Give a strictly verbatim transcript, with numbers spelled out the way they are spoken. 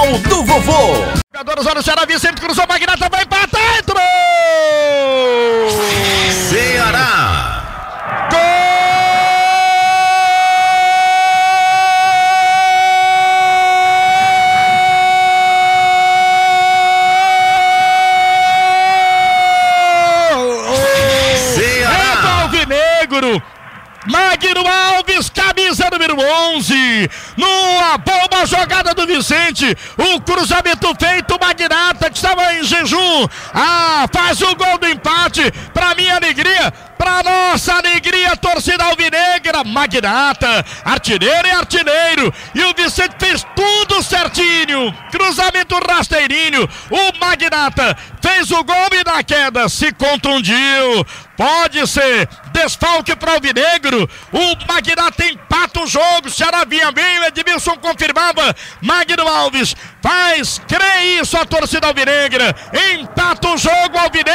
Gol do vovô. Jogadores, olha o Ceará, Vicente cruzou, Magnata vai empatar, entrou! Ceará. Gol! Magno Alves, camisa número onze, numa boa jogada do Vicente, o cruzamento feito, Magnata que estava em jejum, ah, faz o gol do empate, pra minha alegria, pra nossa alegria, torcida alvinegra, Magnata, artilheiro e artilheiro, e o Vicente fez tudo certinho, cruzamento rasteirinho, o Magnata fez o gol e na queda se contundiu, pode ser desfalque para o alvinegro, o Magnata empata o jogo, Ceará vinha bem, o Edmilson confirmava, Magno Alves faz, crê isso a torcida alvinegra, empata o jogo alvinegro.